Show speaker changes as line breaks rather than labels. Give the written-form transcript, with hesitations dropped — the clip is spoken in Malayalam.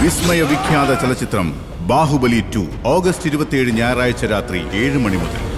വിസ്മയ വിഖ്യാത ചലച്ചിത്രം ബാഹുബലി 2 ഓഗസ്റ്റ് 27 ഞായറാഴ്ച രാത്രി 7 മണി മുതൽ.